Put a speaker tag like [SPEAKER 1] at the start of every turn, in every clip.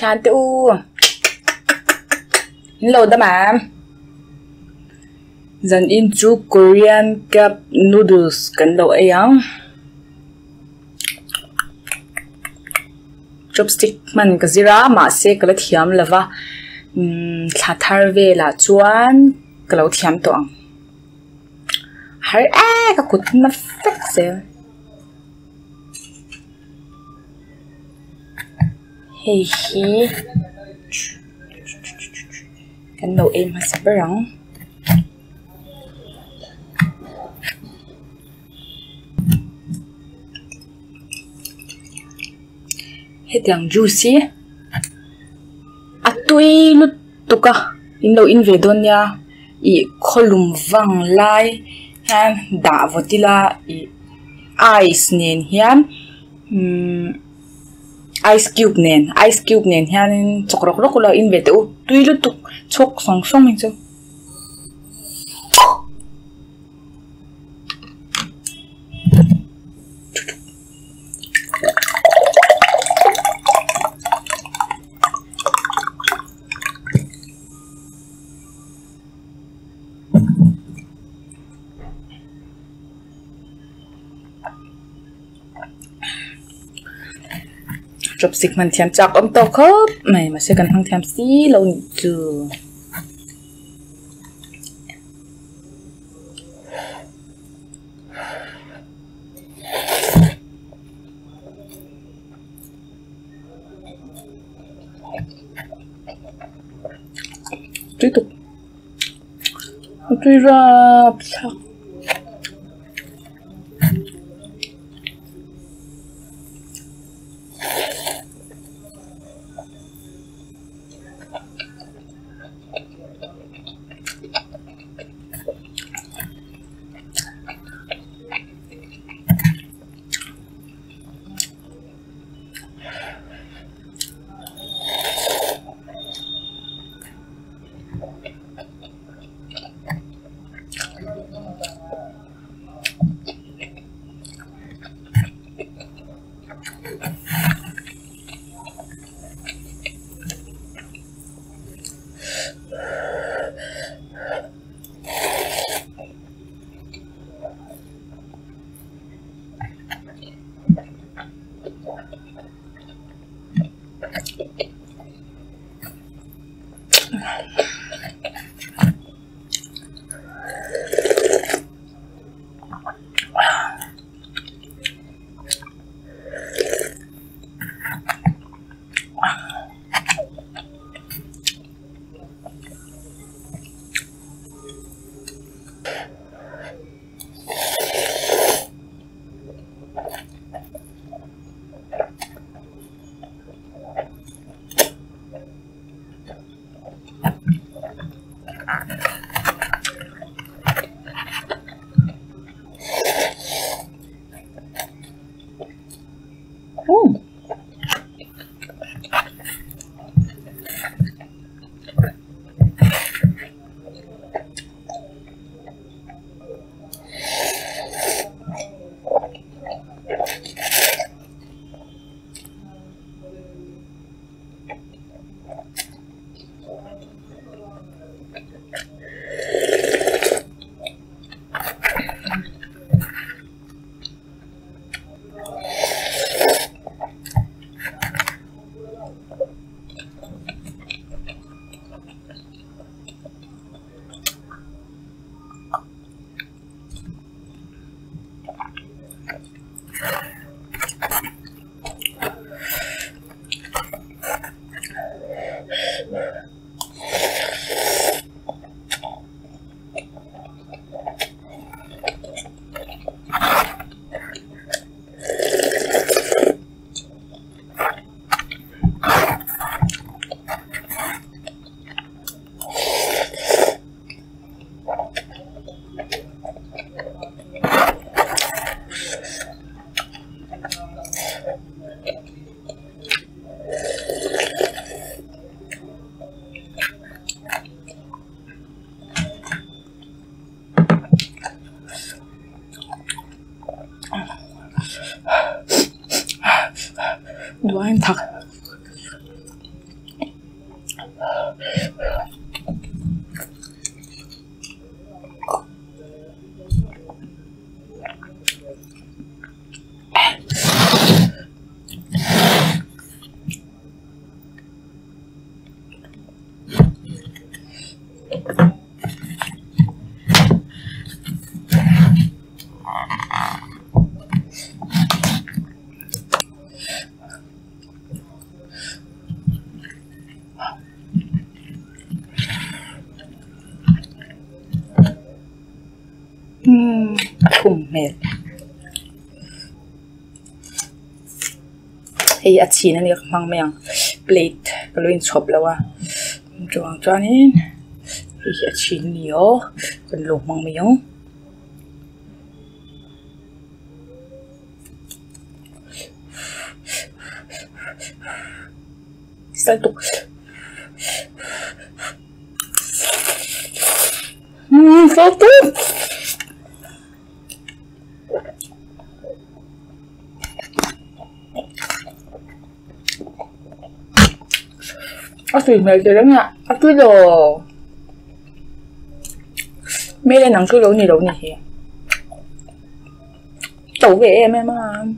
[SPEAKER 1] chan tu lâu đó mà dần in chú Korean cup noodles cần đầu ấy không chopstick man cái gì ra mà sẽ cái thiam là va thà thar về là chuan cái lâu thiam toang hay cái cút nó phết xe hey hi cái đầu em hay sắp răng hết tiếng juicy atui lúc tuka in đâu in về đồn nha i kholum vang lai han đã vô tila i ice nen hian ice cube nen hian chokrok rok la in ve tu tui lu tuk chok song song min chu chopstick man thiam chak om to khop mai ma se kan hang thiam si lo ni chu tiếp tục tôi ra Khủng mệt. Hey, at chin ani mang meng plate kaluin chop lawa. Chuang chuanin hi at chin nio kan lo mang meng. Salto. Salto. Atui mệt rồi đó nha. Atui đồ mấy lên nắng chui đâu nhỉ thì tẩu về em à.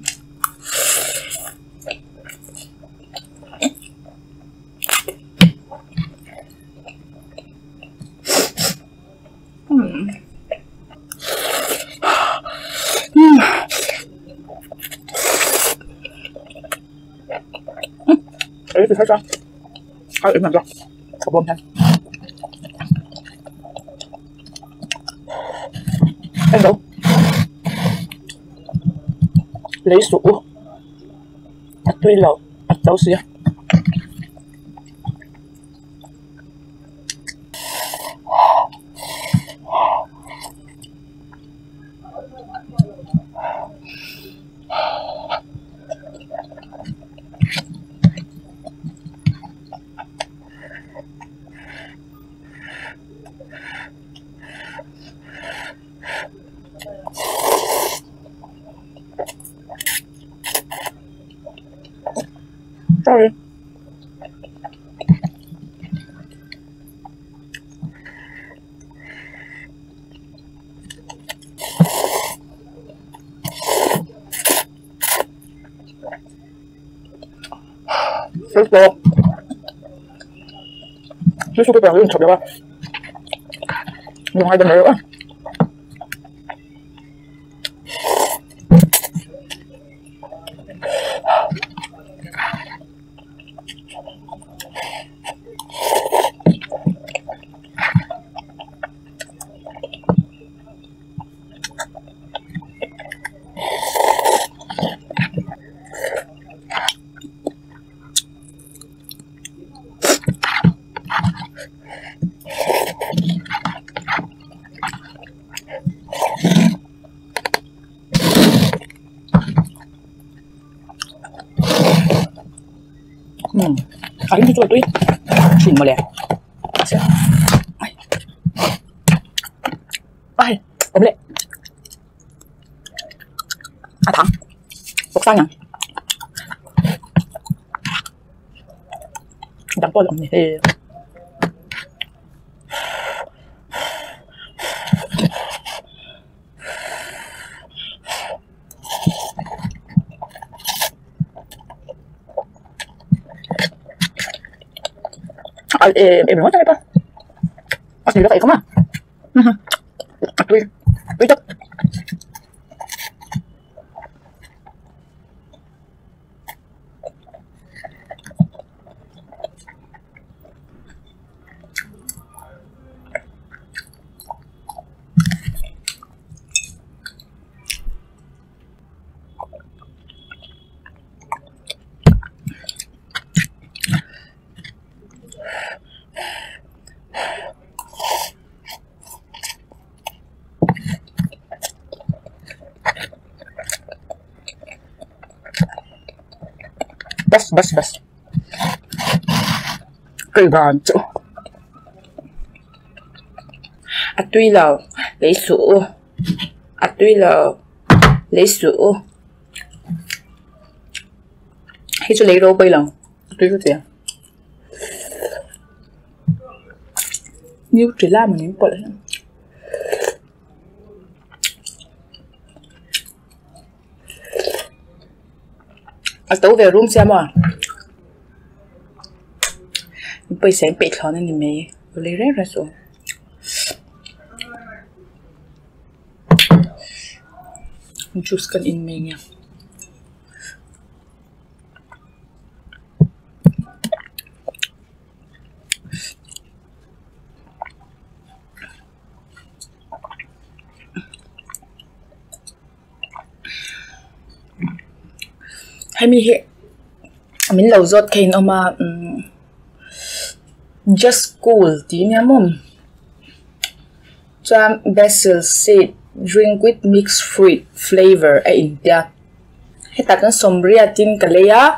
[SPEAKER 1] Đấy thì thấy sao? Ai im làm sao? Không bom thanh. Em đâu? Lấy sủ. Tuy lẩu, tấu xía. Sorry. Susu cái bèo lên chụp được không? Dùng hai bên này nữa. Aling dito ito eh. Sin mo le. Ay, omelette. Thắng. Bốc sang nhỉ? Đắng to lắm nhỉ. Em nói cho em ta. Gì đó vậy không à? Tuy chất. Bas. Cây gà chỗ. Atui lẩu lấy sữa. Atui lẩu lấy sữa. Hay cho lấy rô bây lẩu. Atui có gì à? Nutella mà nín bột tấu về room xem à bây sáng bệt khó nên mày lấy rét ra rồi juice kan in mày nha hay mình lâu rồi thấy nó mà just cool tí nha mum cho basil seed drink with mixed fruit flavor ở India hay ta kan sombria tin cái lấy á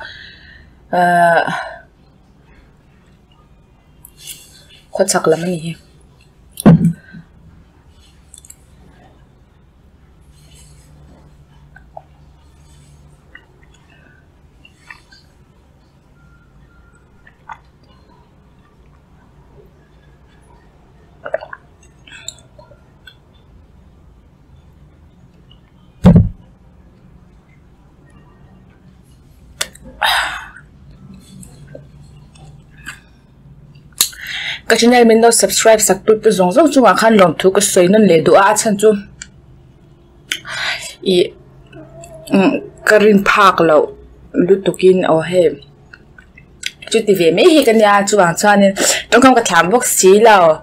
[SPEAKER 1] khó chắc lắm nhỉ cái chuyện này mình đâu subscribe sắc tụi tôi giống giống chúng khăn lòng thu cái sấy nên lấy đồ ăn chân chú cái rin park lâu lúc tụi kia ở hết chú thì về mấy cái nhà chú bạn cho nên trong không có thảm bốc xí lâu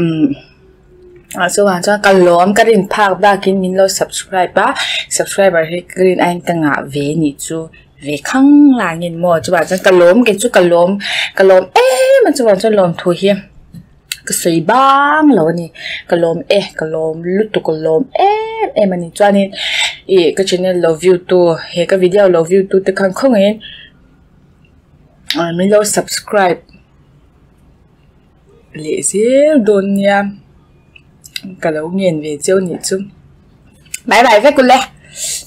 [SPEAKER 1] chú bạn cho cái lom cái rin park đã kia mình đâu subscribe ba subscriber hay cái rin anh tăng ngã về nhỉ chú về khăng là nhìn mò chú bạn cho cái lom mà chú bạn cho lom thu hiểm cái sấy bang lâu nè cái lom lúc tụi cái lom mà nè cho nên cái channel love you too hay cái video love you too thì không ấy mình đâu subscribe lệ gì đồn nha cái lâu nghiền về chiêu nhỉ chung bye bye với cô lẹ